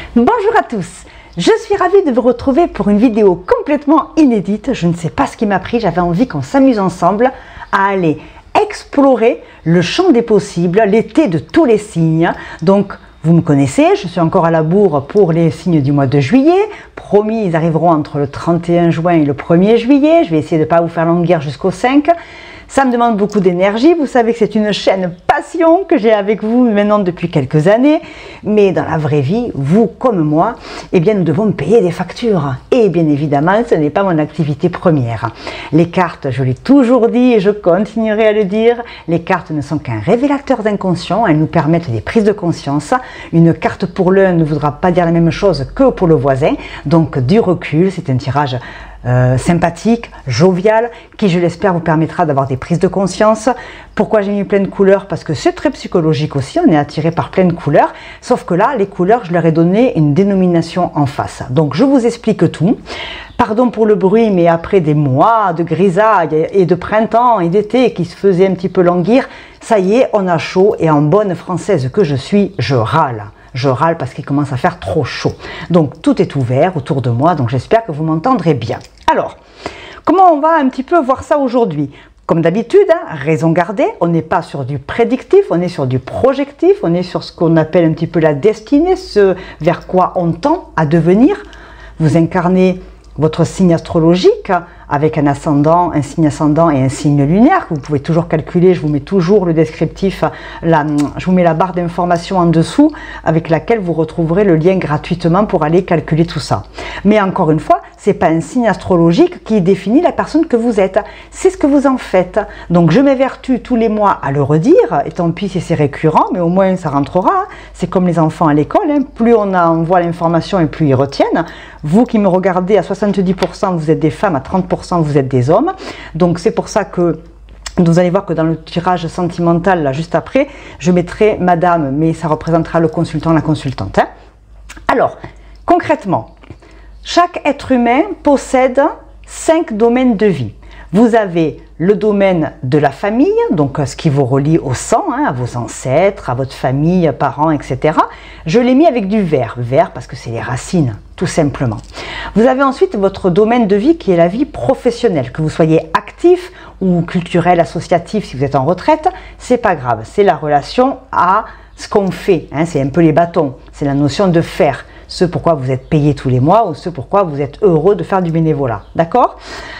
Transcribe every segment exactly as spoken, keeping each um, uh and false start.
Bonjour à tous, je suis ravie de vous retrouver pour une vidéo complètement inédite. Je ne sais pas ce qui m'a pris, j'avais envie qu'on s'amuse ensemble à aller explorer le champ des possibles, l'été de tous les signes. Donc vous me connaissez, je suis encore à la bourre pour les signes du mois de juillet. Promis, ils arriveront entre le trente et un juin et le premier juillet. Je vais essayer de ne pas vous faire languir jusqu'au cinq. Ça me demande beaucoup d'énergie. Vous savez que c'est une chaîne passion que j'ai avec vous maintenant depuis quelques années. Mais dans la vraie vie, vous comme moi, eh bien, nous devons payer des factures. Et bien évidemment, ce n'est pas mon activité première. Les cartes, je l'ai toujours dit et je continuerai à le dire, les cartes ne sont qu'un révélateur d'inconscient. Elles nous permettent des prises de conscience. Une carte pour l'un ne voudra pas dire la même chose que pour le voisin. Donc, du recul, c'est un tirage Euh, sympathique, jovial, qui je l'espère vous permettra d'avoir des prises de conscience. Pourquoi j'ai mis plein de couleurs? Parce que c'est très psychologique aussi, on est attiré par plein de couleurs, sauf que là, les couleurs, je leur ai donné une dénomination en face. Donc je vous explique tout. Pardon pour le bruit, mais après des mois de grisaille et de printemps et d'été qui se faisaient un petit peu languir, ça y est, on a chaud et en bonne française que je suis, je râle. Je râle parce qu'il commence à faire trop chaud. Donc tout est ouvert autour de moi, donc j'espère que vous m'entendrez bien. Alors, comment on va un petit peu voir ça aujourd'hui? Comme d'habitude, hein, raison gardée, on n'est pas sur du prédictif, on est sur du projectif, on est sur ce qu'on appelle un petit peu la destinée, ce vers quoi on tend à devenir. Vous incarnez votre signe astrologique avec un ascendant, un signe ascendant et un signe lunaire que vous pouvez toujours calculer. Je vous mets toujours le descriptif, la, je vous mets la barre d'informations en dessous avec laquelle vous retrouverez le lien gratuitement pour aller calculer tout ça. Mais encore une fois, c'est pas un signe astrologique qui définit la personne que vous êtes, c'est ce que vous en faites. Donc je m'évertue tous les mois à le redire, et tant pis si c'est récurrent, mais au moins ça rentrera. C'est comme les enfants à l'école, hein. Plus on envoie l'information et plus ils retiennent. Vous qui me regardez, à soixante-dix pour cent vous êtes des femmes, à trente pour cent vous êtes des hommes. Donc c'est pour ça que vous allez voir que dans le tirage sentimental, là, juste après, je mettrai madame, mais ça représentera le consultant, la consultante. Hein. Alors, concrètement, chaque être humain possède cinq domaines de vie. Vous avez le domaine de la famille, donc ce qui vous relie au sang, hein, à vos ancêtres, à votre famille, parents, et cetera. Je l'ai mis avec du vert, vert parce que c'est les racines, tout simplement. Vous avez ensuite votre domaine de vie qui est la vie professionnelle, que vous soyez actif ou culturel, associatif, si vous êtes en retraite, c'est pas grave, c'est la relation à ce qu'on fait, hein, c'est un peu les bâtons, c'est la notion de faire, ce pourquoi vous êtes payé tous les mois ou ce pourquoi vous êtes heureux de faire du bénévolat, d'accord?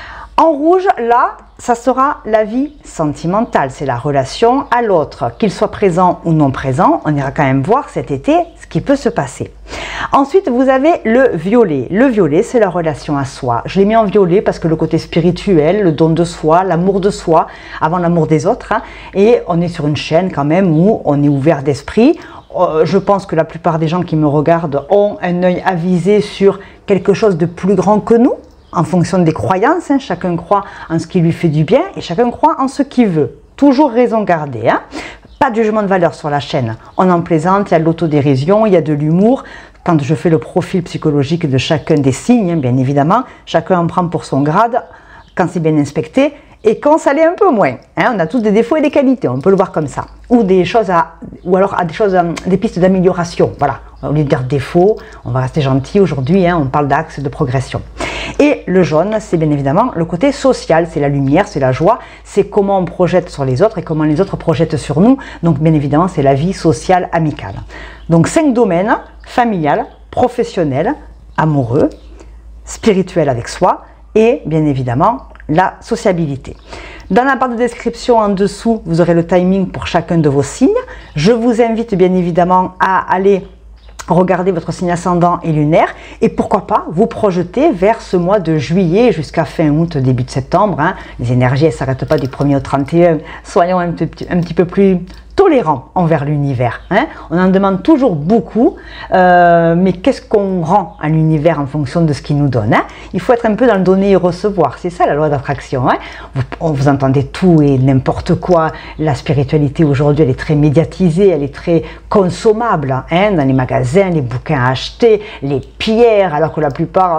En rouge, là, ça sera la vie sentimentale, c'est la relation à l'autre, qu'il soit présent ou non présent, on ira quand même voir cet été ce qui peut se passer. Ensuite, vous avez le violet. Le violet, c'est la relation à soi. Je l'ai mis en violet parce que le côté spirituel, le don de soi, l'amour de soi, avant l'amour des autres, hein, et on est sur une chaîne quand même où on est ouvert d'esprit. Je pense que la plupart des gens qui me regardent ont un œil avisé sur quelque chose de plus grand que nous, en fonction des croyances, hein, chacun croit en ce qui lui fait du bien et chacun croit en ce qu'il veut. Toujours raison gardée. Hein. Pas de jugement de valeur sur la chaîne. On en plaisante, il y a de l'autodérision, il y a de l'humour. Quand je fais le profil psychologique de chacun des signes, hein, bien évidemment, chacun en prend pour son grade, quand c'est bien inspecté, et quand ça l'est un peu moins. Hein, on a tous des défauts et des qualités, on peut le voir comme ça. Ou des choses à, ou alors à des choses, des pistes d'amélioration. Voilà. Au lieu de dire défaut, on va rester gentil aujourd'hui, hein, on parle d'axe de progression. Et le jaune, c'est bien évidemment le côté social, c'est la lumière, c'est la joie, c'est comment on projette sur les autres et comment les autres projettent sur nous. Donc bien évidemment, c'est la vie sociale, amicale. Donc cinq domaines, familial, professionnel, amoureux, spirituel avec soi et bien évidemment la sociabilité. Dans la barre de description en dessous, vous aurez le timing pour chacun de vos signes. Je vous invite bien évidemment à aller regardez votre signe ascendant et lunaire et pourquoi pas vous projeter vers ce mois de juillet jusqu'à fin août, début de septembre. Hein. Les énergies ne s'arrêtent pas du premier au trente et un. Soyons un petit, un petit peu plus tolérants envers l'univers. Hein. On en demande toujours beaucoup, euh, mais qu'est-ce qu'on rend à l'univers en fonction de ce qu'il nous donne, hein. Il faut être un peu dans le donner et recevoir, c'est ça la loi d'attraction. Hein. Vous, vous entendez tout et n'importe quoi. La spiritualité aujourd'hui, elle est très médiatisée, elle est très consommable, hein, dans les magasins, les bouquins à acheter, les pierres, alors que la plupart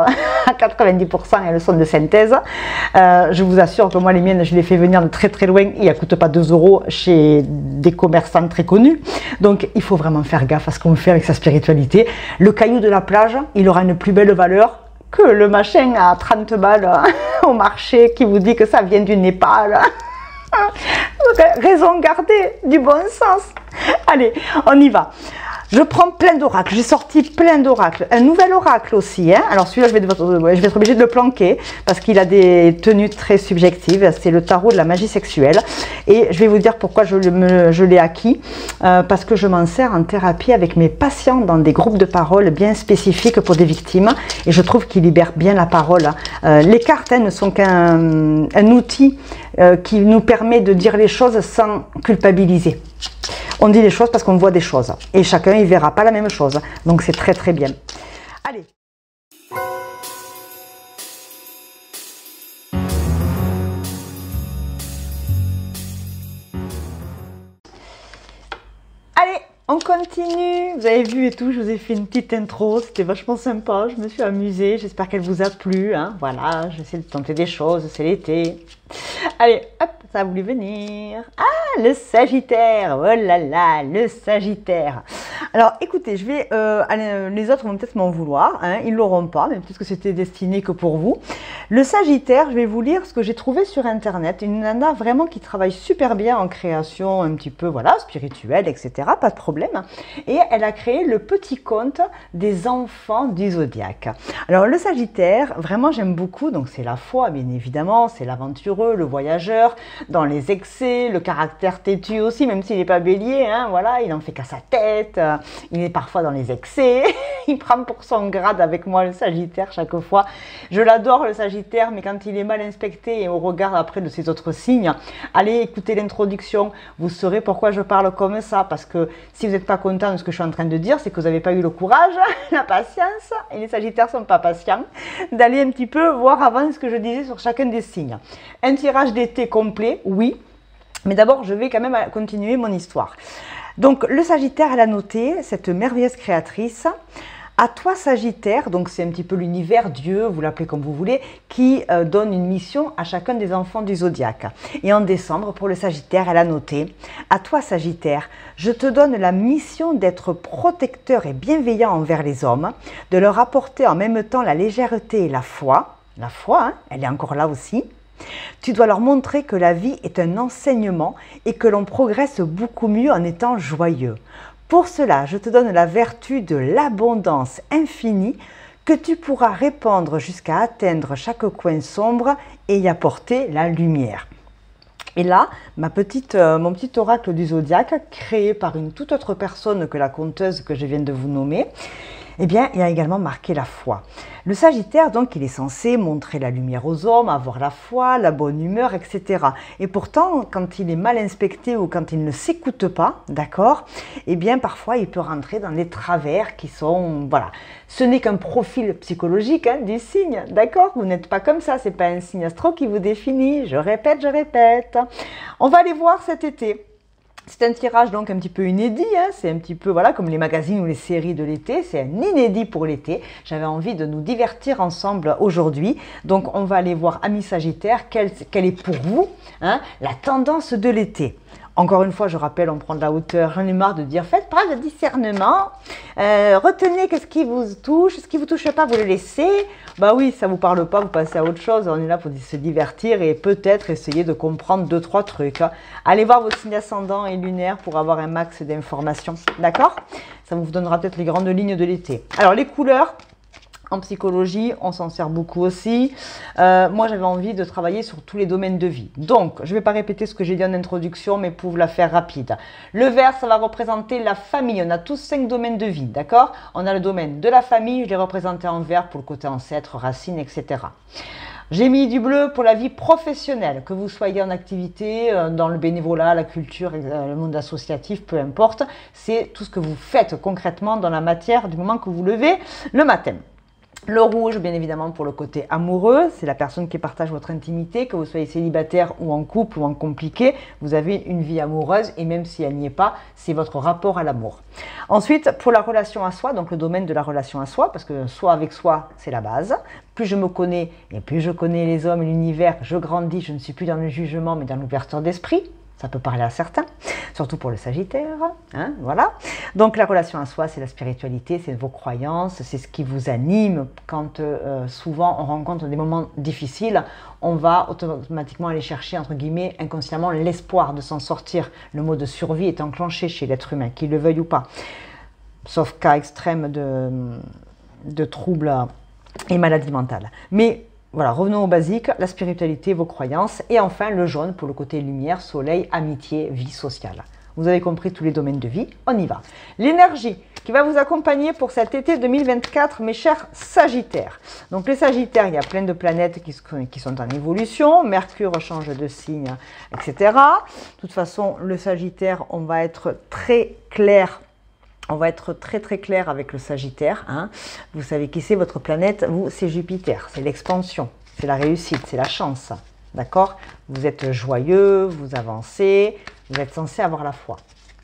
à quatre-vingt-dix pour cent elles sont de synthèse. Euh, je vous assure que moi les miennes je les fais venir de très très loin et elles ne coûtent pas deux euros chez des commerçants très connus. Donc il faut vraiment faire gaffe à ce qu'on fait avec sa spiritualité. Le caillou de la plage, il aura une plus belle valeur que le machin à trente balles au marché qui vous dit que ça vient du Népal. Donc, raison gardée, du bon sens. Allez, on y va. Je prends plein d'oracles, j'ai sorti plein d'oracles. Un nouvel oracle aussi, hein. Alors celui-là, je vais, je vais être obligée de le planquer parce qu'il a des tenues très subjectives. C'est le tarot de la magie sexuelle. Et je vais vous dire pourquoi je, je l'ai acquis. Euh, parce que je m'en sers en thérapie avec mes patients dans des groupes de parole bien spécifiques pour des victimes. Et je trouve qu'il libère bien la parole. Euh, les cartes hein, ne sont qu'un un outil euh, qui nous permet de dire les choses sans culpabiliser. On dit les choses parce qu'on voit des choses. Et chacun, il ne verra pas la même chose. Donc, c'est très, très bien. Allez. Allez, on continue. Vous avez vu et tout, je vous ai fait une petite intro. C'était vachement sympa. Je me suis amusée. J'espère qu'elle vous a plu. Hein. Voilà, j'essaie de tenter des choses. C'est l'été. Allez, hop, ça a voulu venir. Ah, le Sagittaire. Oh là là, le Sagittaire. Alors, écoutez, je vais, euh, aller, les autres vont peut-être m'en vouloir. Hein, ils ne l'auront pas, mais peut-être que c'était destiné que pour vous. Le Sagittaire, je vais vous lire ce que j'ai trouvé sur Internet. Une nana vraiment qui travaille super bien en création un petit peu, voilà, spirituelle, et cetera. Pas de problème. Et elle a créé le petit conte des enfants du zodiaque. Alors, le Sagittaire, vraiment, j'aime beaucoup. Donc, c'est la foi, bien évidemment. C'est l'aventureux, le voyageur, dans les excès, le caractère têtu aussi, même s'il n'est pas bélier. Hein, voilà, il n'en fait qu'à sa tête. Il est parfois dans les excès, il prend pour son grade avec moi le Sagittaire chaque fois. Je l'adore le Sagittaire, mais quand il est mal inspecté et au regard après de ses autres signes, allez écouter l'introduction, vous saurez pourquoi je parle comme ça. Parce que si vous n'êtes pas content de ce que je suis en train de dire, c'est que vous n'avez pas eu le courage, la patience, et les Sagittaires ne sont pas patients, d'aller un petit peu voir avant ce que je disais sur chacun des signes. Un tirage d'été complet, oui, mais d'abord je vais quand même continuer mon histoire. Donc le Sagittaire, elle a noté, cette merveilleuse créatrice, à toi Sagittaire, donc c'est un petit peu l'univers, Dieu, vous l'appelez comme vous voulez, qui euh, donne une mission à chacun des enfants du zodiaque. Et en décembre, pour le Sagittaire, elle a noté, à toi Sagittaire, je te donne la mission d'être protecteur et bienveillant envers les hommes, de leur apporter en même temps la légèreté et la foi. La foi, hein, elle est encore là aussi. Tu dois leur montrer que la vie est un enseignement et que l'on progresse beaucoup mieux en étant joyeux. Pour cela, je te donne la vertu de l'abondance infinie que tu pourras répandre jusqu'à atteindre chaque coin sombre et y apporter la lumière. Et là, ma petite, euh, mon petit oracle du zodiaque, créé par une toute autre personne que la conteuse que je viens de vous nommer, eh bien, il a également marqué la foi. Le Sagittaire, donc, il est censé montrer la lumière aux hommes, avoir la foi, la bonne humeur, et cetera. Et pourtant, quand il est mal inspecté ou quand il ne s'écoute pas, d'accord, eh bien, parfois, il peut rentrer dans des travers qui sont, voilà. Ce n'est qu'un profil psychologique hein, du signe, d'accord? Vous n'êtes pas comme ça, c'est pas un signe astro qui vous définit. Je répète, je répète. On va aller voir cet été. C'est un tirage donc un petit peu inédit, hein. C'est un petit peu voilà comme les magazines ou les séries de l'été, c'est un inédit pour l'été. J'avais envie de nous divertir ensemble aujourd'hui, donc on va aller voir, amis Sagittaires, quelle, quelle est pour vous hein, la tendance de l'été. Encore une fois, je rappelle, on prend de la hauteur, j'en ai marre de dire, faites preuve de discernement, euh, retenez ce qui vous touche, ce qui ne vous touche pas, vous le laissez. Bah oui, ça ne vous parle pas, vous passez à autre chose, on est là pour se divertir et peut-être essayer de comprendre deux, trois trucs. Allez voir vos signes ascendants et lunaires pour avoir un max d'informations, d'accord? Ça vous donnera peut-être les grandes lignes de l'été. Alors les couleurs, en psychologie, on s'en sert beaucoup aussi. Euh, moi, j'avais envie de travailler sur tous les domaines de vie. Donc, je ne vais pas répéter ce que j'ai dit en introduction, mais pour vous la faire rapide. Le vert, ça va représenter la famille. On a tous cinq domaines de vie, d'accord? On a le domaine de la famille, je l'ai représenté en vert pour le côté ancêtre, racines, et cetera. J'ai mis du bleu pour la vie professionnelle, que vous soyez en activité, dans le bénévolat, la culture, le monde associatif, peu importe. C'est tout ce que vous faites concrètement dans la matière du moment que vous levez le matin. Le rouge, bien évidemment, pour le côté amoureux, c'est la personne qui partage votre intimité, que vous soyez célibataire ou en couple ou en compliqué, vous avez une vie amoureuse et même si elle n'y est pas, c'est votre rapport à l'amour. Ensuite, pour la relation à soi, donc le domaine de la relation à soi, parce que soi avec soi, c'est la base. Plus je me connais et plus je connais les hommes et l'univers, je grandis, je ne suis plus dans le jugement mais dans l'ouverture d'esprit. Ça peut parler à certains, surtout pour le Sagittaire, hein, voilà. Donc la relation à soi, c'est la spiritualité, c'est vos croyances, c'est ce qui vous anime. Quand euh, souvent on rencontre des moments difficiles, on va automatiquement aller chercher, entre guillemets, inconsciemment, l'espoir de s'en sortir. Le mot de survie est enclenché chez l'être humain, qu'il le veuille ou pas. Sauf cas extrême de, de troubles et maladies mentales. Mais voilà, revenons au basique, la spiritualité, vos croyances. Et enfin, le jaune pour le côté lumière, soleil, amitié, vie sociale. Vous avez compris tous les domaines de vie, on y va. L'énergie qui va vous accompagner pour cet été deux mille vingt-quatre, mes chers Sagittaires. Donc les Sagittaires, il y a plein de planètes qui, qui sont en évolution. Mercure change de signe, et cetera. De toute façon, le Sagittaire, on va être très clair. On va être très très clair avec le Sagittaire. Hein. Vous savez qui c'est votre planète? Vous, c'est Jupiter. C'est l'expansion, c'est la réussite, c'est la chance. D'accord? Vous êtes joyeux, vous avancez, vous êtes censé avoir la foi.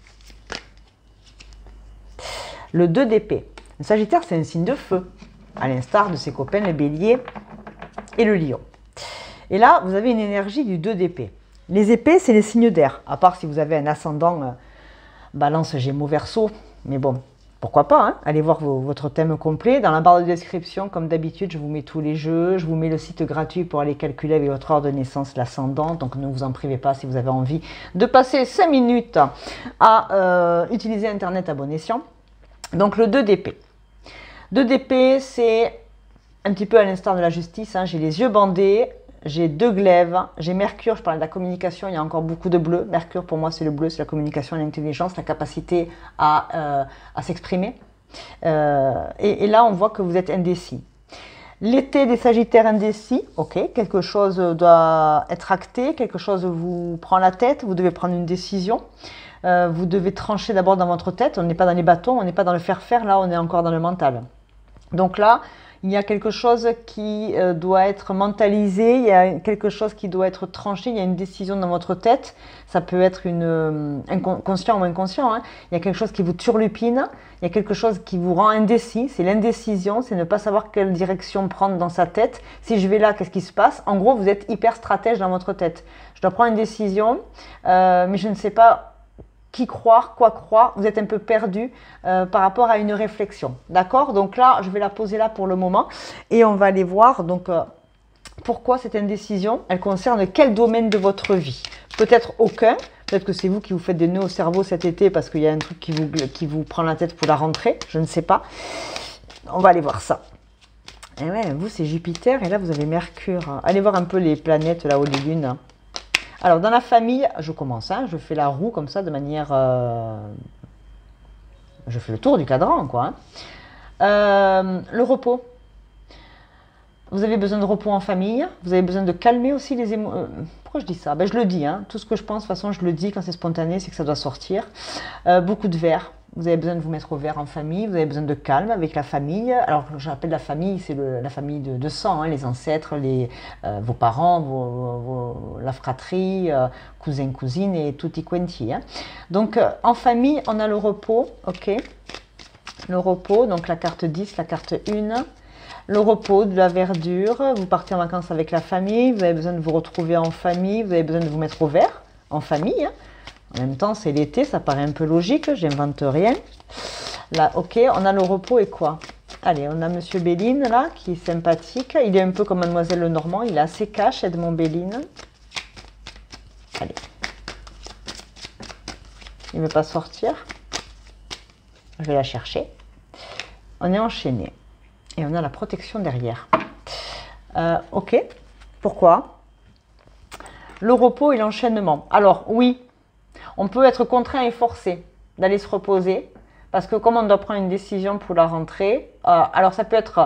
Le deux d'épée. Le Sagittaire, c'est un signe de feu, à l'instar de ses copains, le Bélier et le Lion. Et là, vous avez une énergie du deux d'épée. Les épées, c'est les signes d'air, à part si vous avez un ascendant euh, Balance, Gémeaux, Verseau. Mais bon, pourquoi pas, hein? Allez voir vos, votre thème complet. Dans la barre de description, comme d'habitude, je vous mets tous les jeux. Je vous mets le site gratuit pour aller calculer avec votre heure de naissance l'ascendant. Donc ne vous en privez pas si vous avez envie de passer cinq minutes à euh, utiliser Internet à bon escient. Donc le deux d'épée. deux d'épée, c'est un petit peu à l'instar de la justice. Hein. J'ai les yeux bandés. J'ai deux glaives, j'ai Mercure, je parlais de la communication, il y a encore beaucoup de bleu. Mercure, pour moi, c'est le bleu, c'est la communication, l'intelligence, la capacité à, euh, à s'exprimer. Euh, et, et là, on voit que vous êtes indécis. L'été des Sagittaires indécis, ok, quelque chose doit être acté, quelque chose vous prend la tête, vous devez prendre une décision. Euh, vous devez trancher d'abord dans votre tête, on n'est pas dans les bâtons, on n'est pas dans le faire-faire, là, on est encore dans le mental. Donc là, il y a quelque chose qui euh, doit être mentalisé, il y a quelque chose qui doit être tranché, il y a une décision dans votre tête. Ça peut être une, euh, inconscient ou inconscient. Hein. Il y a quelque chose qui vous turlupine, il y a quelque chose qui vous rend indécis. C'est l'indécision, c'est ne pas savoir quelle direction prendre dans sa tête. Si je vais là, qu'est-ce qui se passe? En gros, vous êtes hyper stratège dans votre tête. Je dois prendre une décision, euh, mais je ne sais pas qui croire, quoi croire, vous êtes un peu perdu euh, par rapport à une réflexion. D'accord? Donc là, je vais la poser là pour le moment et on va aller voir donc euh, pourquoi cette indécision, elle concerne quel domaine de votre vie? Peut-être aucun, peut-être que c'est vous qui vous faites des nœuds au cerveau cet été parce qu'il y a un truc qui vous, qui vous prend la tête pour la rentrée, je ne sais pas. On va aller voir ça. Et ouais, vous c'est Jupiter et là vous avez Mercure. Allez voir un peu les planètes là-haut, les lunes. Alors, dans la famille, je commence, hein, je fais la roue comme ça de manière... Euh, je fais le tour du cadran, quoi. Hein. Euh, le repos. Vous avez besoin de repos en famille. Vous avez besoin de calmer aussi les émotions. Pourquoi je dis ça? Ben, je le dis, hein. Tout ce que je pense, de toute façon, je le dis quand c'est spontané, c'est que ça doit sortir. Euh, beaucoup de verre. Vous avez besoin de vous mettre au vert en famille, vous avez besoin de calme avec la famille. Alors, j'appelle la famille, c'est la famille de, de sang, hein, les ancêtres, les, euh, vos parents, vos, vos, la fratrie, euh, cousins, cousines et tutti quanti. Hein. Donc, euh, en famille, on a le repos, ok. Le repos, donc la carte dix, la carte un. Le repos, de la verdure, vous partez en vacances avec la famille, vous avez besoin de vous retrouver en famille, vous avez besoin de vous mettre au vert en famille. Hein. En même temps, c'est l'été, ça paraît un peu logique, j'invente rien. Là, ok, on a le repos et quoi? Allez, on a Monsieur Béline, là, qui est sympathique. Il est un peu comme Mademoiselle Lenormand, il est assez cash, Edmond Béline. Allez. Il ne veut pas sortir. Je vais la chercher. On est enchaîné. Et on a la protection derrière. Euh, ok, pourquoi? Le repos et l'enchaînement. Alors, oui. On peut être contraint et forcé d'aller se reposer parce que comme on doit prendre une décision pour la rentrée, euh, alors ça peut être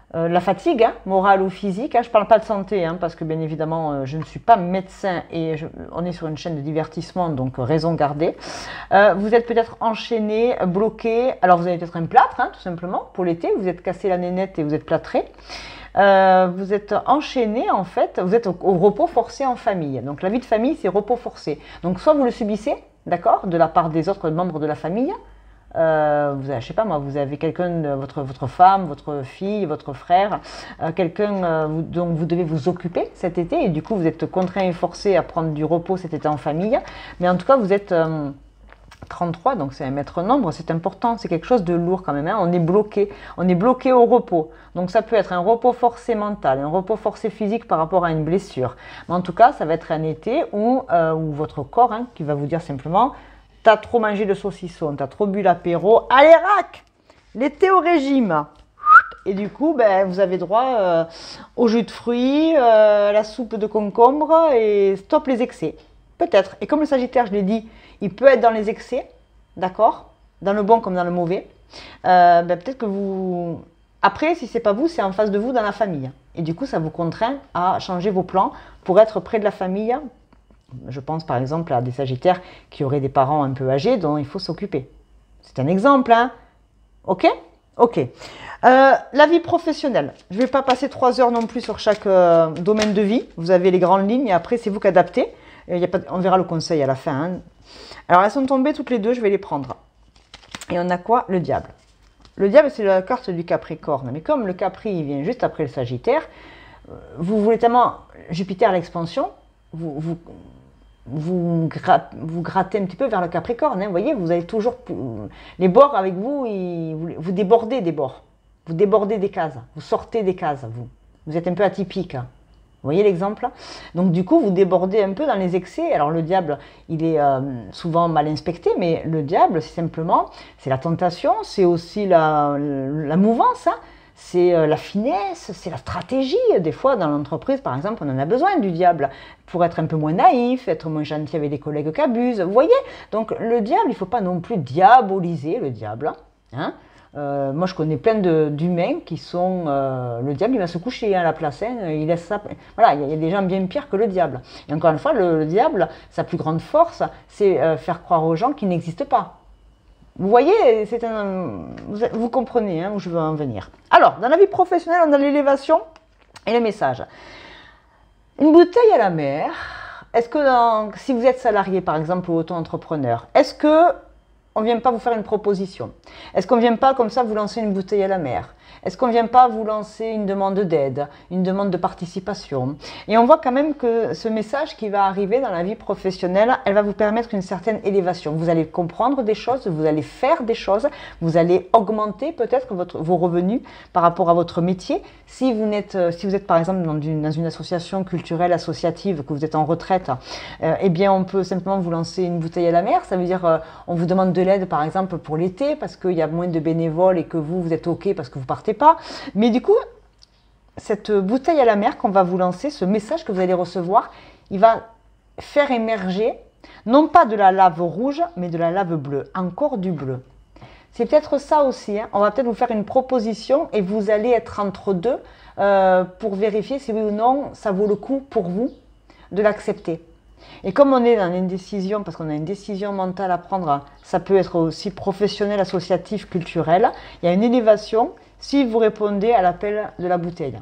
Euh, la fatigue, hein, morale ou physique, hein, je ne parle pas de santé, hein, parce que bien évidemment, euh, je ne suis pas médecin et je, on est sur une chaîne de divertissement, donc euh, raison gardée. Euh, vous êtes peut-être enchaîné, bloqué, alors vous avez peut-être un plâtre, hein, tout simplement, pour l'été, vous êtes cassé la nénette et vous êtes plâtré. Euh, vous êtes enchaîné, en fait, vous êtes au, au repos forcé en famille. Donc la vie de famille, c'est repos forcé. Donc soit vous le subissez, d'accord, de la part des autres membres de la famille. Euh, vous avez, je sais pas moi, vous avez quelqu'un, votre, votre femme, votre fille, votre frère, euh, quelqu'un euh, dont vous devez vous occuper cet été et du coup vous êtes contraint et forcé à prendre du repos cet été en famille. Mais en tout cas vous êtes euh, trente-trois, donc c'est un maître nombre, c'est important, c'est quelque chose de lourd quand même, hein. On est bloqué, on est bloqué au repos. Donc ça peut être un repos forcé mental, un repos forcé physique par rapport à une blessure. Mais en tout cas ça va être un été où, euh, où votre corps, hein, qui va vous dire simplement: t'as trop mangé de saucisson, t'as trop bu l'apéro, allez rac, l'été au régime. Et du coup, ben, vous avez droit euh, au jus de fruits, euh, la soupe de concombre et stop les excès. Peut-être. Et comme le Sagittaire, je l'ai dit, il peut être dans les excès, d'accord, dans le bon comme dans le mauvais. Euh, ben, peut-être que vous... Après, si c'est pas vous, c'est en face de vous dans la famille. Et du coup, ça vous contraint à changer vos plans pour être près de la famille. Je pense par exemple à des Sagittaires qui auraient des parents un peu âgés dont il faut s'occuper. C'est un exemple, hein? Ok? Ok. Euh, la vie professionnelle. Je ne vais pas passer trois heures non plus sur chaque euh, domaine de vie. Vous avez les grandes lignes et après, c'est vous qui adaptez. Il y a pas, on verra le conseil à la fin, hein. Alors, elles sont tombées toutes les deux, je vais les prendre. Et on a quoi? Le diable. Le diable, c'est la carte du Capricorne. Mais comme le Capri, il vient juste après le Sagittaire, vous voulez tellement Jupiter à l'expansion, vous... vous Vous, grat, vous grattez un petit peu vers le Capricorne, hein, vous voyez, vous avez toujours les bords avec vous, ils, vous, vous débordez des bords, vous débordez des cases, vous sortez des cases, vous, vous êtes un peu atypique, hein. Vous voyez l'exemple? Donc du coup, vous débordez un peu dans les excès. Alors le diable, il est euh, souvent mal inspecté, mais le diable, c'est simplement, c'est la tentation, c'est aussi la, la mouvance, hein. C'est la finesse, c'est la stratégie. Des fois, dans l'entreprise, par exemple, on en a besoin du diable pour être un peu moins naïf, être moins gentil avec des collègues qui abusent. Vous voyez? Donc, le diable, il ne faut pas non plus diaboliser le diable, hein. Euh, moi, je connais plein d'humains qui sont... Euh, le diable, il va se coucher à la place, hein, il laisse ça... Voilà, il y, a des gens bien pires que le diable. Et encore une fois, le, le diable, sa plus grande force, c'est euh, faire croire aux gens qu'il n'existe pas. Vous voyez, c'est un, vous, vous comprenez, hein, où je veux en venir. Alors, dans la vie professionnelle, on a l'élévation et le message. Une bouteille à la mer, est-ce que dans, si vous êtes salarié, par exemple, ou auto-entrepreneur, est-ce que on ne vient pas vous faire une proposition? Est-ce qu'on ne vient pas comme ça vous lancer une bouteille à la mer? Est-ce qu'on ne vient pas vous lancer une demande d'aide, une demande de participation? Et on voit quand même que ce message qui va arriver dans la vie professionnelle, elle va vous permettre une certaine élévation. Vous allez comprendre des choses, vous allez faire des choses, vous allez augmenter peut-être vos revenus par rapport à votre métier. Si vous êtes, si vous êtes par exemple dans une, dans une association culturelle, associative, que vous êtes en retraite, euh, eh bien on peut simplement vous lancer une bouteille à la mer. Ça veut dire euh, on vous demande de l'aide par exemple pour l'été parce qu'il y a moins de bénévoles et que vous, vous êtes OK parce que vous partez pas. Mais du coup, cette bouteille à la mer qu'on va vous lancer, ce message que vous allez recevoir, il va faire émerger, non pas de la lave rouge, mais de la lave bleue, encore du bleu. C'est peut-être ça aussi, hein. On va peut-être vous faire une proposition et vous allez être entre deux euh, pour vérifier si oui ou non ça vaut le coup pour vous de l'accepter. Et comme on est dans une décision, parce qu'on a une décision mentale à prendre, ça peut être aussi professionnel, associatif, culturel, il y a une élévation si vous répondez à l'appel de la bouteille.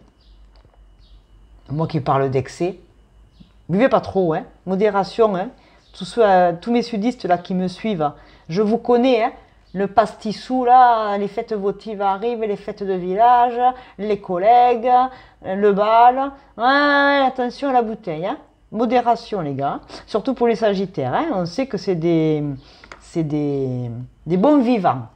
Moi qui parle d'excès, buvez pas trop, hein, modération, hein. Tous, ceux, euh, tous mes sudistes là qui me suivent, je vous connais, hein. Le pastissou, là, les fêtes votives arrivent, les fêtes de village, les collègues, le bal. Ouais, attention à la bouteille, hein. Modération, les gars. Surtout pour les Sagittaires, hein. On sait que c'est des, c'est des, des bons vivants.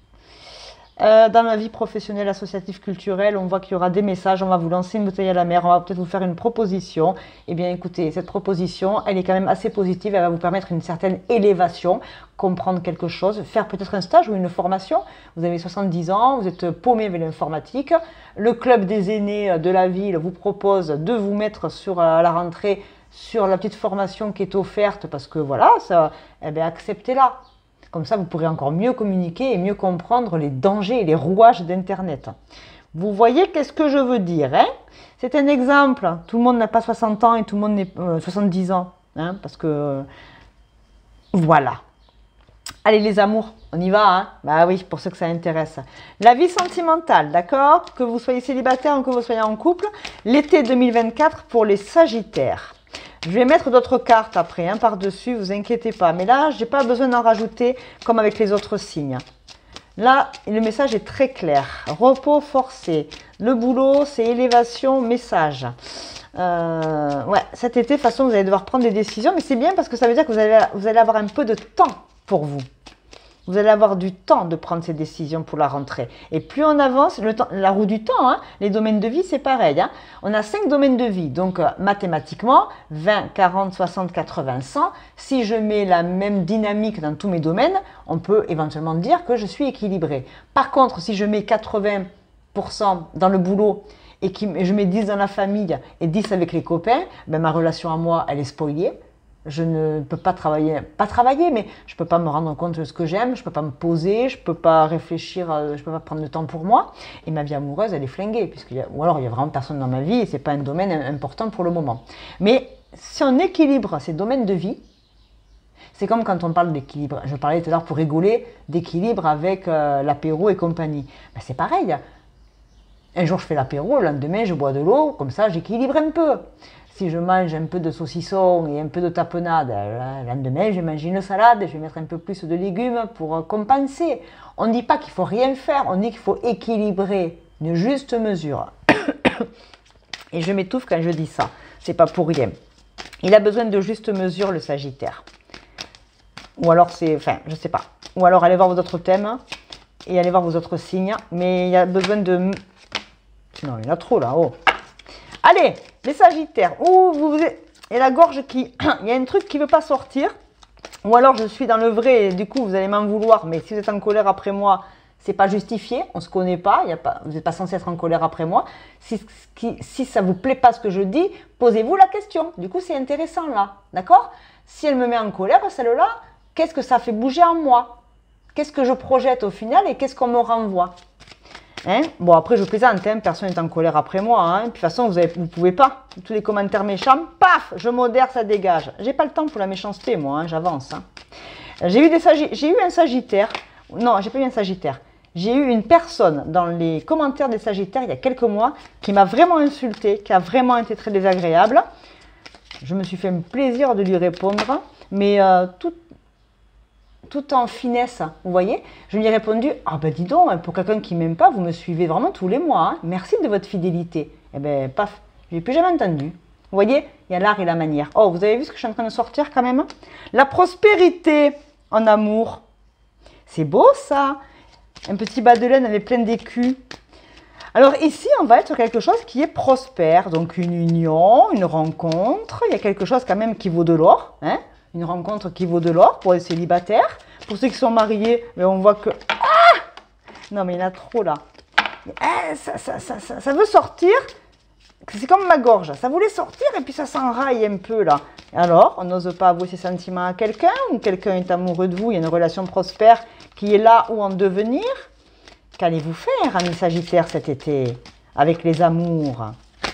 Euh, dans la vie professionnelle, associative, culturelle, on voit qu'il y aura des messages, on va vous lancer une bouteille à la mer, on va peut-être vous faire une proposition. Eh bien écoutez, cette proposition, elle est quand même assez positive, elle va vous permettre une certaine élévation, comprendre quelque chose, faire peut-être un stage ou une formation. Vous avez soixante-dix ans, vous êtes paumé avec l'informatique, le club des aînés de la ville vous propose de vous mettre sur à la rentrée sur la petite formation qui est offerte parce que voilà, ça, eh bien acceptez-la. Comme ça, vous pourrez encore mieux communiquer et mieux comprendre les dangers et les rouages d'Internet. Vous voyez qu'est-ce que je veux dire, hein? C'est un exemple. Tout le monde n'a pas soixante ans et tout le monde n'est euh, soixante-dix ans. Hein, parce que... Euh, voilà. Allez les amours, on y va, hein? Bah oui, pour ceux que ça intéresse. La vie sentimentale, d'accord? Que vous soyez célibataire ou que vous soyez en couple. L'été deux mille vingt-quatre pour les Sagittaires. Je vais mettre d'autres cartes après, hein, par-dessus, vous inquiétez pas. Mais là, je n'ai pas besoin d'en rajouter comme avec les autres signes. Là, le message est très clair. Repos forcé. Le boulot, c'est élévation, message. Euh, ouais, cet été, de toute façon, vous allez devoir prendre des décisions. Mais c'est bien parce que ça veut dire que vous allez, vous allez avoir un peu de temps pour vous. Vous allez avoir du temps de prendre ces décisions pour la rentrée. Et plus on avance, le temps, la roue du temps, hein, les domaines de vie, c'est pareil. Hein. On a cinq domaines de vie. Donc, euh, mathématiquement, vingt, quarante, soixante, quatre-vingts, cent. Si je mets la même dynamique dans tous mes domaines, on peut éventuellement dire que je suis équilibré. Par contre, si je mets quatre-vingts pour cent dans le boulot et que je mets dix dans la famille et dix avec les copains, ben, ma relation à moi, elle est spoliée. Je ne peux pas travailler, pas travailler, mais je ne peux pas me rendre compte de ce que j'aime, je ne peux pas me poser, je ne peux pas réfléchir, je ne peux pas prendre de temps pour moi. Et ma vie amoureuse, elle est flinguée, puisqu'il y a, ou alors il n'y a vraiment personne dans ma vie et ce n'est pas un domaine important pour le moment. Mais si on équilibre ces domaines de vie, c'est comme quand on parle d'équilibre. Je parlais tout à l'heure pour rigoler d'équilibre avec euh, l'apéro et compagnie. Ben, c'est pareil. Un jour, je fais l'apéro, le lendemain, je bois de l'eau, comme ça, j'équilibre un peu. Si je mange un peu de saucisson et un peu de tapenade, le lendemain, je mange une salade, je vais mettre un peu plus de légumes pour compenser. On ne dit pas qu'il faut rien faire, on dit qu'il faut équilibrer une juste mesure. Et je m'étouffe quand je dis ça, c'est pas pour rien. Il a besoin de juste mesure, le Sagittaire. Ou alors c'est, enfin, je sais pas. Ou alors allez voir vos autres thèmes et allez voir vos autres signes. Mais il y a besoin de... Non, il y en a trop là, oh. Allez, les Sagittaires, ouh, vous vous êtes... et la gorge qui... il y a un truc qui ne veut pas sortir, ou alors je suis dans le vrai, et du coup vous allez m'en vouloir, mais si vous êtes en colère après moi, c'est pas justifié, on ne se connaît pas, il y a pas... vous n'êtes pas censé être en colère après moi. Si, si ça ne vous plaît pas ce que je dis, posez-vous la question, du coup c'est intéressant là, d'accord? Si elle me met en colère, celle-là, qu'est-ce que ça fait bouger en moi? Qu'est-ce que je projette au final et qu'est-ce qu'on me renvoie? Hein, bon, après, je plaisante, hein, personne n'est en colère après moi. Hein, puis de toute façon, vous ne pouvez pas. Tous les commentaires méchants, paf, je modère, ça dégage. J'ai pas le temps pour la méchanceté, moi, hein, j'avance. Hein. J'ai eu, eu un Sagittaire. Non, j'ai pas eu un Sagittaire. J'ai eu une personne dans les commentaires des Sagittaires il y a quelques mois qui m'a vraiment insulté, qui a vraiment été très désagréable. Je me suis fait un plaisir de lui répondre, mais euh, tout. tout en finesse, vous voyez. Je lui ai répondu, ah ben dis donc, pour quelqu'un qui ne m'aime pas, vous me suivez vraiment tous les mois, hein. Merci de votre fidélité. Eh ben, paf, je n'ai plus jamais entendu. Vous voyez, il y a l'art et la manière. Oh, vous avez vu ce que je suis en train de sortir quand même? La prospérité en amour. C'est beau ça. Un petit bas de laine avec plein d'écus. Alors ici, on va être sur quelque chose qui est prospère. Donc une union, une rencontre. Il y a quelque chose quand même qui vaut de l'or, hein. Une rencontre qui vaut de l'or pour les célibataires. Pour ceux qui sont mariés, mais on voit que... Ah, non, mais il y en a trop là. Ah, ça, ça, ça, ça, ça veut sortir. C'est comme ma gorge. Ça voulait sortir et puis ça s'enraille un peu là. Alors, on n'ose pas avouer ses sentiments à quelqu'un ou quelqu'un est amoureux de vous, il y a une relation prospère qui est là ou en devenir. Qu'allez-vous faire, amis Sagittaires, cet été avec les amours?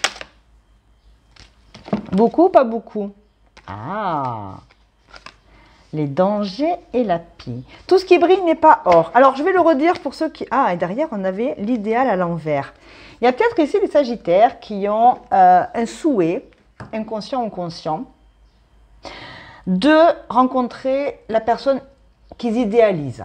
Beaucoup, pas beaucoup? Ah, les dangers et la pie. Tout ce qui brille n'est pas or. Alors, je vais le redire pour ceux qui... Ah, et derrière, on avait l'idéal à l'envers. Il y a peut-être ici des Sagittaires qui ont euh, un souhait, inconscient ou conscient, de rencontrer la personne qu'ils idéalisent.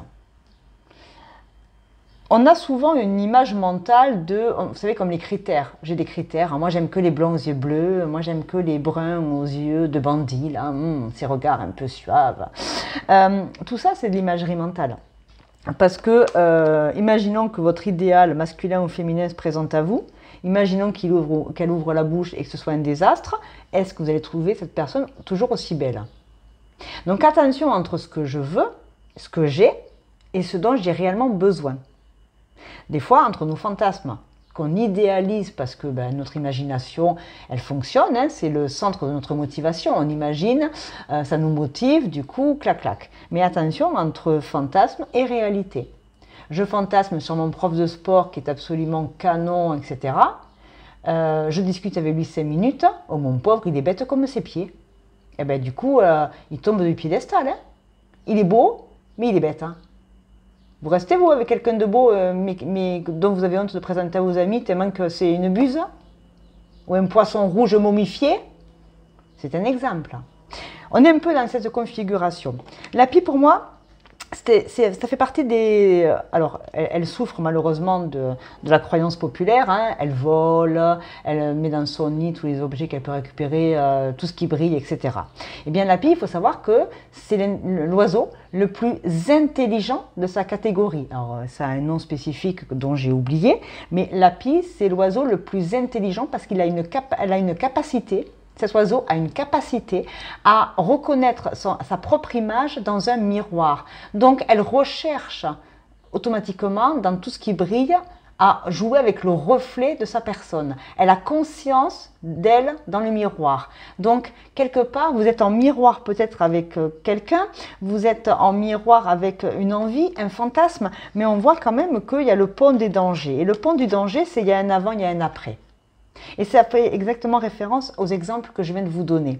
On a souvent une image mentale de, vous savez, comme les critères. J'ai des critères. Moi, j'aime que les blancs aux yeux bleus. Moi, j'aime que les bruns aux yeux de bandit, là, hum, ces regards un peu suaves. Euh, tout ça, c'est de l'imagerie mentale. Parce que, euh, imaginons que votre idéal masculin ou féminin se présente à vous. Imaginons qu'il ouvre, qu'elle ouvre la bouche et que ce soit un désastre. Est-ce que vous allez trouver cette personne toujours aussi belle? Donc, attention entre ce que je veux, ce que j'ai et ce dont j'ai réellement besoin. Des fois, entre nos fantasmes qu'on idéalise parce que ben, notre imagination, elle fonctionne, hein, c'est le centre de notre motivation. On imagine, euh, ça nous motive, du coup, clac, clac. Mais attention entre fantasme et réalité. je fantasme sur mon prof de sport qui est absolument canon, et cetera. Euh, je discute avec lui cinq minutes, oh mon pauvre, il est bête comme ses pieds. Et ben du coup, euh, il tombe du piédestal. Hein. Il est beau, mais il est bête. Hein. Vous restez vous avec quelqu'un de beau, euh, mais, mais dont vous avez honte de présenter à vos amis tellement que c'est une buse, ou un poisson rouge momifié. C'est un exemple. On est un peu dans cette configuration. La pie pour moi, c'est, c'est, ça fait partie des... Alors, elle, elle souffre malheureusement de, de la croyance populaire. Hein. Elle vole, elle met dans son nid tous les objets qu'elle peut récupérer, euh, tout ce qui brille, et cetera. Eh bien, la pie, il faut savoir que c'est l'oiseau le plus intelligent de sa catégorie. Alors, ça a un nom spécifique dont j'ai oublié, mais la pie, c'est l'oiseau le plus intelligent parce qu'il a une, cap- elle a une capacité. Cet oiseau a une capacité à reconnaître son, sa propre image dans un miroir. Donc, elle recherche automatiquement, dans tout ce qui brille, à jouer avec le reflet de sa personne. Elle a conscience d'elle dans le miroir. Donc, quelque part, vous êtes en miroir peut-être avec quelqu'un, vous êtes en miroir avec une envie, un fantasme, mais on voit quand même qu'il y a le pont des dangers. Et le pont du danger, c'est il y a un avant, il y a un après. Et ça fait exactement référence aux exemples que je viens de vous donner.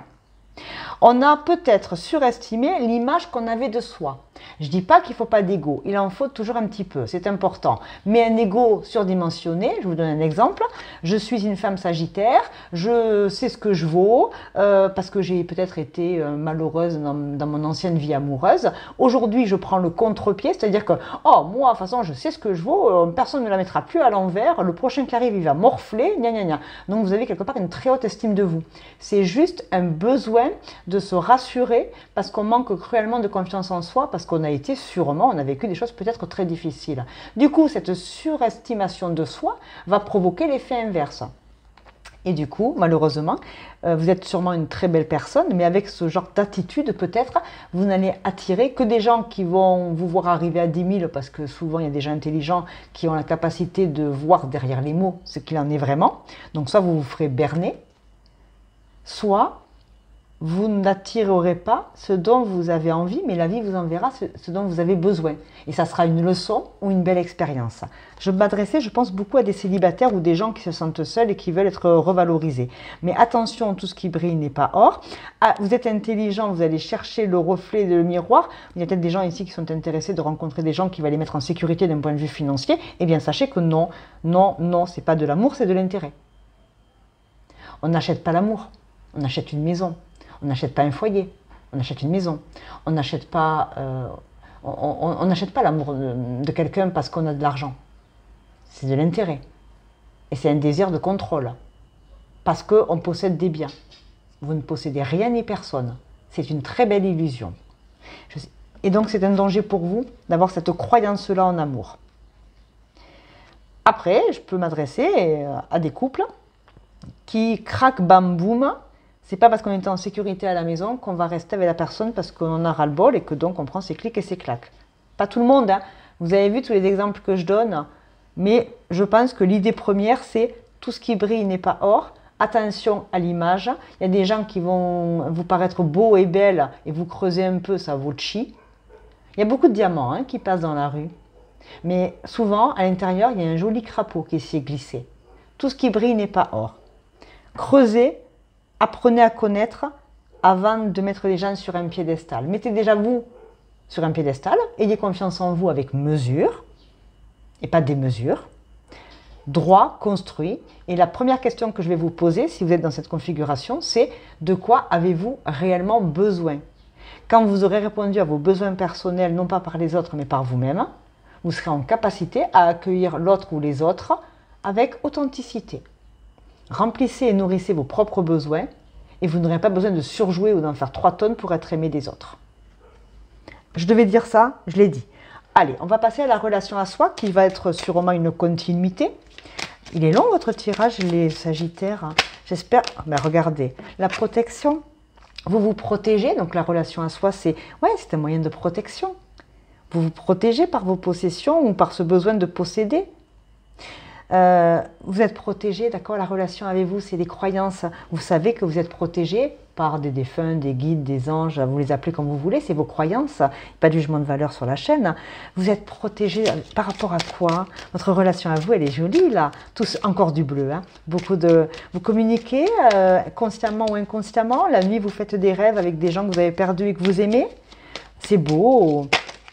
On a peut-être surestimé l'image qu'on avait de soi. Je ne dis pas qu'il ne faut pas d'ego, il en faut toujours un petit peu, c'est important. Mais un ego surdimensionné, je vous donne un exemple, je suis une femme sagittaire, je sais ce que je vaux, euh, parce que j'ai peut-être été euh, malheureuse dans, dans mon ancienne vie amoureuse. Aujourd'hui, je prends le contre-pied, c'est-à-dire que, oh, moi, de toute façon, je sais ce que je vaux, euh, personne ne la mettra plus à l'envers, le prochain qui arrive, il va morfler, gna gna gna. Donc, vous avez quelque part une très haute estime de vous. C'est juste un besoin de se rassurer parce qu'on manque cruellement de confiance en soi, parce qu'on a été sûrement, on a vécu des choses peut-être très difficiles. Du coup, cette surestimation de soi va provoquer l'effet inverse. Et du coup, malheureusement, euh, vous êtes sûrement une très belle personne, mais avec ce genre d'attitude, peut-être, vous n'allez attirer que des gens qui vont vous voir arriver à dix mille, parce que souvent, il y a des gens intelligents qui ont la capacité de voir derrière les mots ce qu'il en est vraiment. Donc, soit vous vous ferez berner, soit vous n'attirerez pas ce dont vous avez envie, mais la vie vous enverra ce, ce dont vous avez besoin. Et ça sera une leçon ou une belle expérience. Je m'adressais, je pense, beaucoup à des célibataires ou des gens qui se sentent seuls et qui veulent être revalorisés. Mais attention, tout ce qui brille n'est pas or. Ah, vous êtes intelligent, vous allez chercher le reflet de le miroir. Il y a peut-être des gens ici qui sont intéressés de rencontrer des gens qui vont les mettre en sécurité d'un point de vue financier. Eh bien, sachez que non, non, non, c'est pas de l'amour, c'est de l'intérêt. On n'achète pas l'amour, on achète une maison. On n'achète pas un foyer, on achète une maison. On n'achète pas, euh, on, on n'achète pas l'amour de, de quelqu'un parce qu'on a de l'argent. C'est de l'intérêt. Et c'est un désir de contrôle. Parce qu'on possède des biens. Vous ne possédez rien ni personne. C'est une très belle illusion. Je sais. Et donc c'est un danger pour vous d'avoir cette croyance-là en amour. Après, je peux m'adresser à des couples qui craquent bam boum. C'est pas parce qu'on est en sécurité à la maison qu'on va rester avec la personne parce qu'on en a ras-le-bol et que donc on prend ses clics et ses claques. Pas tout le monde, hein. Vous avez vu tous les exemples que je donne, mais je pense que l'idée première, c'est tout ce qui brille n'est pas or. Attention à l'image. Il y a des gens qui vont vous paraître beaux et belles et vous creusez un peu, ça vaut le chi. Il y a beaucoup de diamants hein, qui passent dans la rue. Mais souvent, à l'intérieur, il y a un joli crapaud qui s'y est glissé. Tout ce qui brille n'est pas or. Creusez. Apprenez à connaître avant de mettre les gens sur un piédestal. Mettez déjà vous sur un piédestal, ayez confiance en vous avec mesure, et pas des mesures, droit, construit. Et la première question que je vais vous poser, si vous êtes dans cette configuration, c'est de quoi avez-vous réellement besoin? Quand vous aurez répondu à vos besoins personnels, non pas par les autres, mais par vous-même, vous serez en capacité à accueillir l'autre ou les autres avec authenticité. Remplissez et nourrissez vos propres besoins et vous n'aurez pas besoin de surjouer ou d'en faire trois tonnes pour être aimé des autres. Je devais dire ça, je l'ai dit. Allez, on va passer à la relation à soi qui va être sûrement une continuité. Il est long votre tirage, les Sagittaires. J'espère. Ben regardez, la protection. Vous vous protégez, donc la relation à soi, c'est ouais, c'est un moyen de protection. Vous vous protégez par vos possessions ou par ce besoin de posséder. Euh, vous êtes protégé, d'accord? La relation avec vous, c'est des croyances. Vous savez que vous êtes protégé par des défunts, des guides, des anges, vous les appelez comme vous voulez, c'est vos croyances, pas de jugement de valeur sur la chaîne. Vous êtes protégé par rapport à quoi? Votre relation à vous, elle est jolie là, tous encore du bleu. Hein. Beaucoup de, vous communiquez euh, consciemment ou inconsciemment, la nuit vous faites des rêves avec des gens que vous avez perdus et que vous aimez. C'est beau.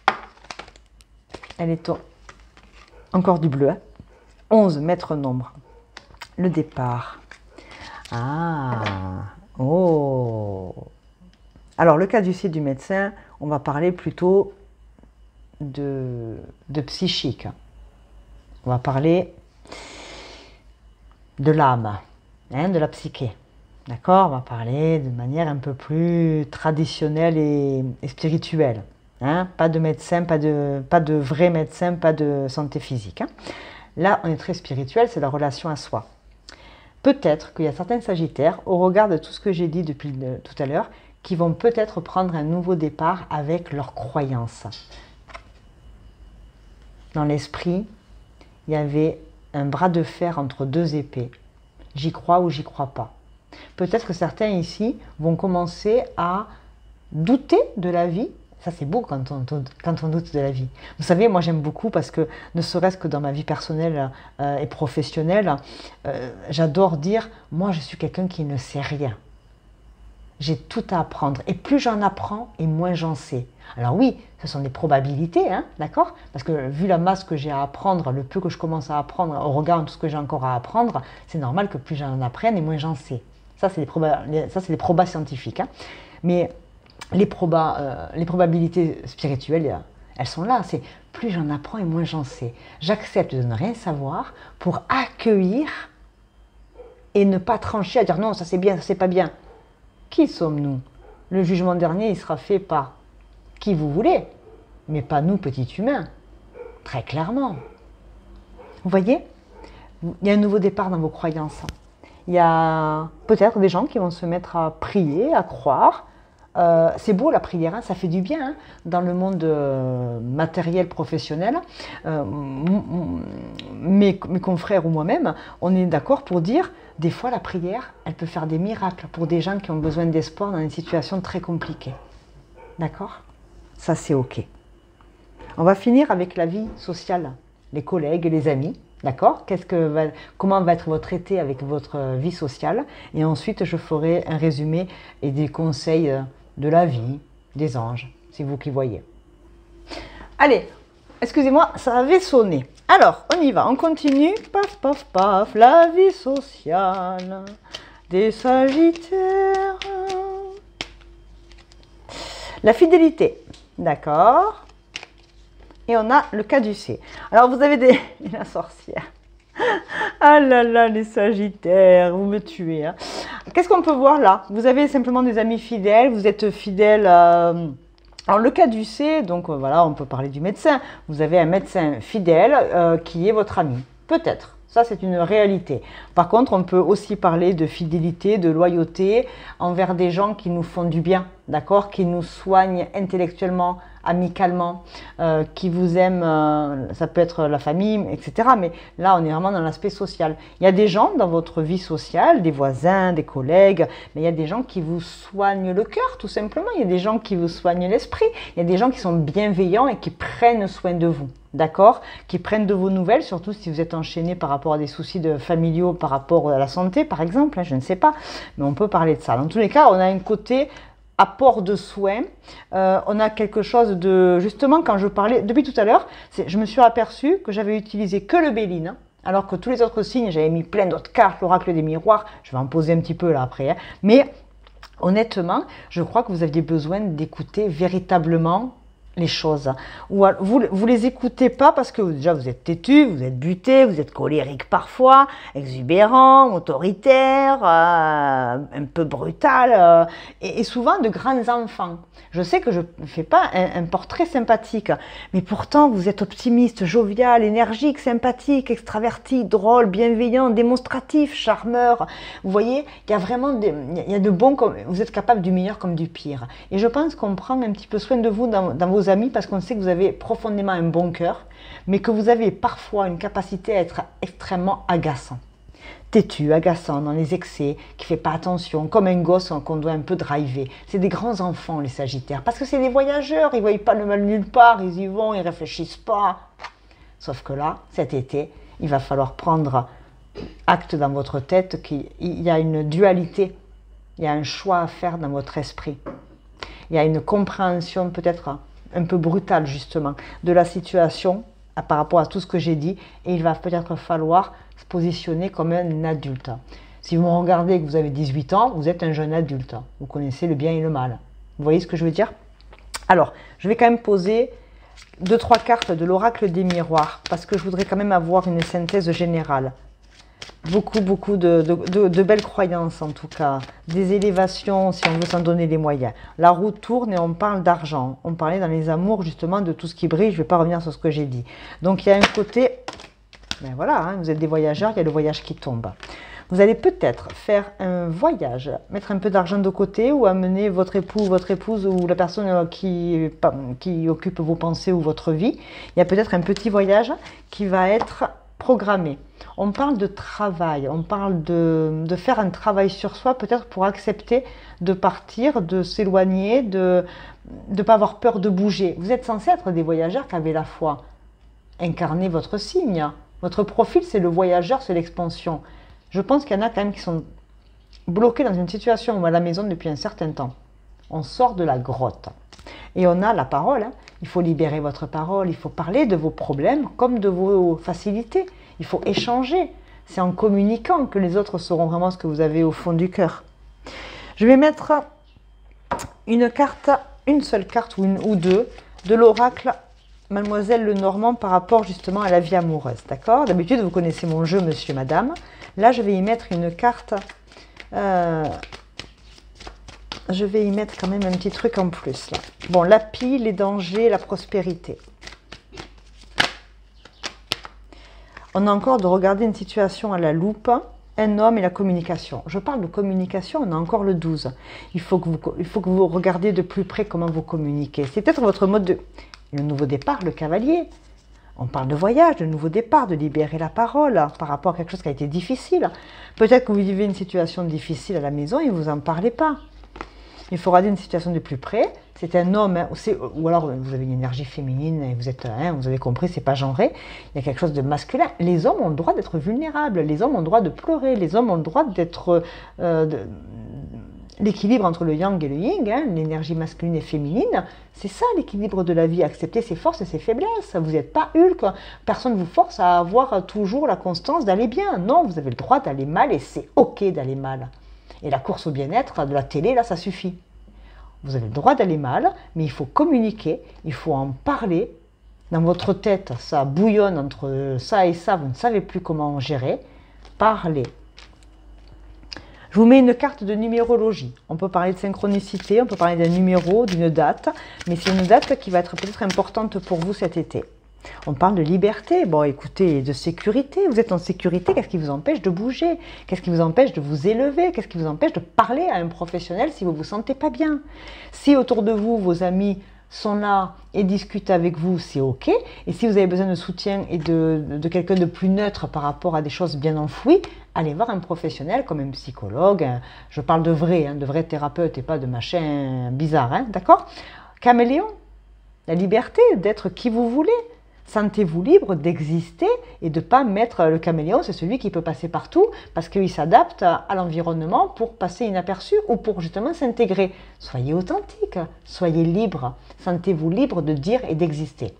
Elle est encore du bleu. Hein. onze, maître nombre. Le départ. Ah, oh. Alors, le caducée du médecin, on va parler plutôt de, de psychique. On va parler de l'âme, hein, de la psyché. D'accord? On va parler de manière un peu plus traditionnelle et, et spirituelle. Hein? Pas de médecin, pas de, pas de vrai médecin, pas de santé physique. Hein? Là, on est très spirituel, c'est la relation à soi. Peut-être qu'il y a certains sagittaires, au regard de tout ce que j'ai dit depuis le, tout à l'heure, qui vont peut-être prendre un nouveau départ avec leurs croyances. Dans l'esprit, il y avait un bras de fer entre deux épées. J'y crois ou j'y crois pas. Peut-être que certains ici vont commencer à douter de la vie. Ça, c'est beau quand on, quand on doute de la vie. Vous savez, moi, j'aime beaucoup parce que, ne serait-ce que dans ma vie personnelle euh, et professionnelle, euh, j'adore dire, moi, je suis quelqu'un qui ne sait rien. J'ai tout à apprendre. Et plus j'en apprends, et moins j'en sais. Alors oui, ce sont des probabilités, hein, d'accord? Parce que vu la masse que j'ai à apprendre, le peu que je commence à apprendre, au regard de tout ce que j'ai encore à apprendre, c'est normal que plus j'en apprenne, et moins j'en sais. Ça, c'est des, proba des probas scientifiques. Hein. Mais Les, proba, euh, les probabilités spirituelles, elles sont là. C'est plus j'en apprends et moins j'en sais. J'accepte de ne rien savoir pour accueillir et ne pas trancher à dire non, ça c'est bien, ça c'est pas bien. Qui sommes-nous? Le jugement dernier, il sera fait par qui vous voulez, mais pas nous, petits humains. Très clairement. Vous voyez? Il y a un nouveau départ dans vos croyances. Il y a peut-être des gens qui vont se mettre à prier, à croire. Euh, c'est beau la prière, hein, ça fait du bien hein, dans le monde euh, matériel professionnel. Euh, mes, mes confrères ou moi-même, on est d'accord pour dire, des fois la prière, elle peut faire des miracles pour des gens qui ont besoin d'espoir dans une situation très compliquée. D'accord? Ça c'est ok. On va finir avec la vie sociale, les collègues et les amis. D'accord? Qu'est-ce que va, comment va être votre été avec votre vie sociale? Et ensuite, je ferai un résumé et des conseils de la vie, des anges. C'est vous qui voyez. Allez, excusez-moi, ça avait sonné. Alors, on y va, on continue. Paf, paf, paf, la vie sociale des Sagittaires. La fidélité, d'accord? Et on a le caducée. Alors, vous avez des... la sorcière. Ah là là, les Sagittaires, vous me tuez. Hein. Qu'est-ce qu'on peut voir là? Vous avez simplement des amis fidèles, vous êtes fidèles... Euh... Alors, le caducée, donc euh, voilà, on peut parler du médecin. Vous avez un médecin fidèle euh, qui est votre ami. Peut-être. Ça, c'est une réalité. Par contre, on peut aussi parler de fidélité, de loyauté envers des gens qui nous font du bien, d'accord? Qui nous soignent intellectuellement, amicalement, euh, qui vous aiment, euh, ça peut être la famille, et cetera. Mais là, on est vraiment dans l'aspect social. Il y a des gens dans votre vie sociale, des voisins, des collègues, mais il y a des gens qui vous soignent le cœur, tout simplement. Il y a des gens qui vous soignent l'esprit. Il y a des gens qui sont bienveillants et qui prennent soin de vous. D'accord? Qui prennent de vos nouvelles, surtout si vous êtes enchaîné par rapport à des soucis de familiaux, par rapport à la santé, par exemple, hein, je ne sais pas, mais on peut parler de ça. Dans tous les cas, on a un côté apport de soins, euh, on a quelque chose de, justement, quand je parlais, depuis tout à l'heure, je me suis aperçue que j'avais utilisé que le Béline, hein, alors que tous les autres signes, j'avais mis plein d'autres cartes, l'oracle des miroirs, je vais en poser un petit peu là après, hein, mais honnêtement, je crois que vous aviez besoin d'écouter véritablement les choses. Ou vous ne les écoutez pas parce que déjà vous êtes têtu, vous êtes buté, vous êtes colérique parfois, exubérant, autoritaire, euh, un peu brutal, euh, et, et souvent de grands enfants. Je sais que je ne fais pas un, un portrait sympathique, mais pourtant vous êtes optimiste, jovial, énergique, sympathique, extraverti, drôle, bienveillant, démonstratif, charmeur. Vous voyez, il y a vraiment des, il y a de bons, vous êtes capable du meilleur comme du pire. Et je pense qu'on prend un petit peu soin de vous dans, dans vos amis parce qu'on sait que vous avez profondément un bon cœur, mais que vous avez parfois une capacité à être extrêmement agaçant. Têtu, agaçant, dans les excès, qui ne fait pas attention, comme un gosse qu'on doit un peu driver. C'est des grands enfants, les Sagittaires, parce que c'est des voyageurs, ils ne voient pas le mal nulle part, ils y vont, ils ne réfléchissent pas. Sauf que là, cet été, il va falloir prendre acte dans votre tête qu'il y a une dualité, il y a un choix à faire dans votre esprit. Il y a une compréhension peut-être un peu brutale justement de la situation par rapport à tout ce que j'ai dit, et il va peut-être falloir se positionner comme un adulte. Si vous me regardez et que vous avez dix-huit ans, vous êtes un jeune adulte. Vous connaissez le bien et le mal. Vous voyez ce que je veux dire? Alors, je vais quand même poser deux, trois cartes de l'oracle des miroirs, parce que je voudrais quand même avoir une synthèse générale. Beaucoup, beaucoup de, de, de, de belles croyances en tout cas, des élévations si on veut s'en donner les moyens. La roue tourne et on parle d'argent. On parlait dans les amours justement de tout ce qui brille, je ne vais pas revenir sur ce que j'ai dit. Donc il y a un côté, ben voilà, hein, vous êtes des voyageurs, il y a le voyage qui tombe. Vous allez peut-être faire un voyage, mettre un peu d'argent de côté ou amener votre époux, votre épouse ou la personne qui, qui occupe vos pensées ou votre vie. Il y a peut-être un petit voyage qui va être programmé. On parle de travail, on parle de, de faire un travail sur soi, peut-être pour accepter de partir, de s'éloigner, de ne pas avoir peur de bouger. Vous êtes censé être des voyageurs qui avaient la foi. Incarnez votre signe. Votre profil, c'est le voyageur, c'est l'expansion. Je pense qu'il y en a quand même qui sont bloqués dans une situation ou à la maison depuis un certain temps. On sort de la grotte. Et on a la parole. Hein. Il faut libérer votre parole, il faut parler de vos problèmes comme de vos facilités. Il faut échanger. C'est en communiquant que les autres sauront vraiment ce que vous avez au fond du cœur. Je vais mettre une carte, une seule carte ou une ou deux de l'oracle Mademoiselle Lenormand par rapport justement à la vie amoureuse. D'accord? D'habitude, vous connaissez mon jeu, monsieur, madame. Là, je vais y mettre une carte. Euh, je vais y mettre quand même un petit truc en plus. Là. Bon, l'appui, les dangers, la prospérité. On a encore de regarder une situation à la loupe, un homme et la communication. Je parle de communication, on a encore le douze. Il faut que vous, il faut que vous regardiez de plus près comment vous communiquez. C'est peut-être votre mode de... Le nouveau départ, le cavalier. On parle de voyage, de nouveau départ, de libérer la parole par rapport à quelque chose qui a été difficile. Peut-être que vous vivez une situation difficile à la maison et vous n'en parlez pas. Il faut regarder une situation de plus près. C'est un homme, hein, ou alors vous avez une énergie féminine et vous êtes, hein, vous avez compris, c'est pas genré. Il y a quelque chose de masculin. Les hommes ont le droit d'être vulnérables. Les hommes ont le droit de pleurer. Les hommes ont le droit d'être euh, de, l'équilibre entre le yang et le yin, hein, l'énergie masculine et féminine. C'est ça l'équilibre de la vie. Accepter ses forces et ses faiblesses. Vous n'êtes pas Hulk. Personne ne vous force à avoir toujours la constance d'aller bien. Non, vous avez le droit d'aller mal et c'est ok d'aller mal. Et la course au bien-être de la télé, là, ça suffit. Vous avez le droit d'aller mal, mais il faut communiquer, il faut en parler. Dans votre tête, ça bouillonne entre ça et ça, vous ne savez plus comment gérer. Parlez. Je vous mets une carte de numérologie. On peut parler de synchronicité, on peut parler d'un numéro, d'une date, mais c'est une date qui va être peut-être importante pour vous cet été. On parle de liberté, bon écoutez, de sécurité. Vous êtes en sécurité, qu'est-ce qui vous empêche de bouger? Qu'est-ce qui vous empêche de vous élever? Qu'est-ce qui vous empêche de parler à un professionnel si vous ne vous sentez pas bien? Si autour de vous, vos amis sont là et discutent avec vous, c'est ok. Et si vous avez besoin de soutien et de, de quelqu'un de plus neutre par rapport à des choses bien enfouies, allez voir un professionnel comme un psychologue. Je parle de vrai, hein, de vrai thérapeute et pas de machin bizarre, hein, d'accord? Caméléon, la liberté d'être qui vous voulez. Sentez-vous libre d'exister et de ne pas mettre le caméléon, c'est celui qui peut passer partout parce qu'il s'adapte à l'environnement pour passer inaperçu ou pour justement s'intégrer. Soyez authentique, soyez libre, sentez-vous libre de dire et d'exister.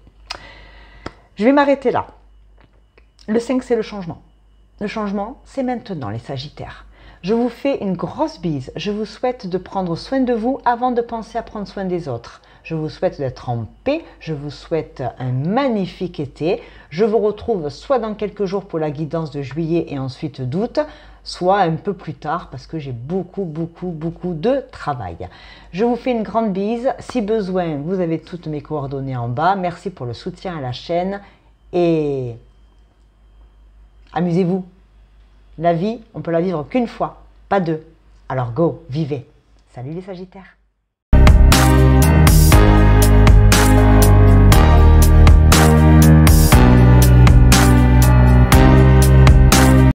Je vais m'arrêter là. Le cinq, c'est le changement. Le changement, c'est maintenant les Sagittaires. Je vous fais une grosse bise. Je vous souhaite de prendre soin de vous avant de penser à prendre soin des autres. Je vous souhaite d'être en paix. Je vous souhaite un magnifique été. Je vous retrouve soit dans quelques jours pour la guidance de juillet et ensuite d'août, soit un peu plus tard parce que j'ai beaucoup, beaucoup, beaucoup de travail. Je vous fais une grande bise. Si besoin, vous avez toutes mes coordonnées en bas. Merci pour le soutien à la chaîne et amusez-vous. La vie, on peut la vivre qu'une fois, pas deux. Alors go, vivez. Salut les Sagittaires.